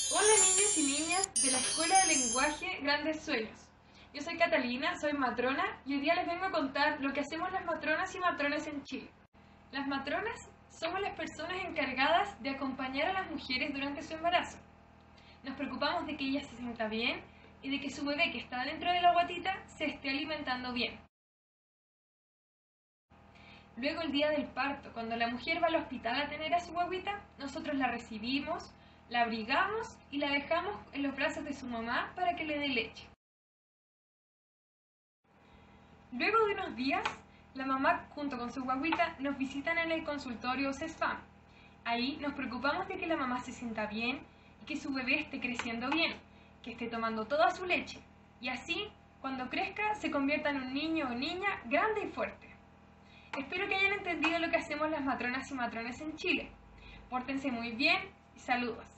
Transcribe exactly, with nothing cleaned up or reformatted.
Hola niños y niñas de la Escuela de Lenguaje Grandes Sueños. Yo soy Catalina, soy matrona y hoy día les vengo a contar lo que hacemos las matronas y matrones en Chile. Las matronas somos las personas encargadas de acompañar a las mujeres durante su embarazo. Nos preocupamos de que ella se sienta bien y de que su bebé que está dentro de la guatita se esté alimentando bien. Luego el día del parto, cuando la mujer va al hospital a tener a su guaguita, nosotros la recibimos, la abrigamos y la dejamos en los brazos de su mamá para que le dé leche. Luego de unos días, la mamá junto con su guaguita nos visitan en el consultorio CESFAM. Ahí nos preocupamos de que la mamá se sienta bien y que su bebé esté creciendo bien, que esté tomando toda su leche y así, cuando crezca, se convierta en un niño o niña grande y fuerte. Espero que hayan entendido lo que hacemos las matronas y matrones en Chile. Pórtense muy bien y saludos.